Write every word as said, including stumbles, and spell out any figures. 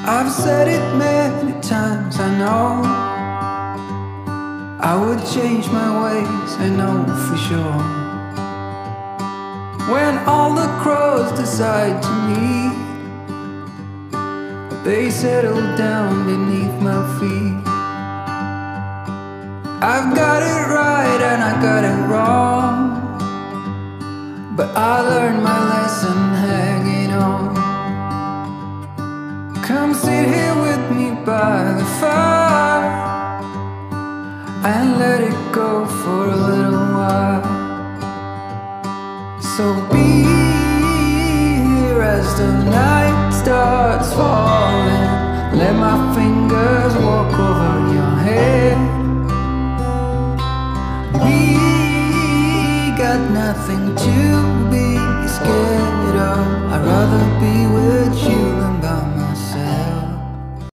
I've said it many times, I know I would change my ways, I know for sure. When all the crows decide to meet, they settle down beneath my feet. I've got it right and I got it wrong, but I learned my lesson hanging on. Come sit here with me by the fire and let it go for a little while. So be here as the night starts falling. Let my fingers walk over your head. We got nothing to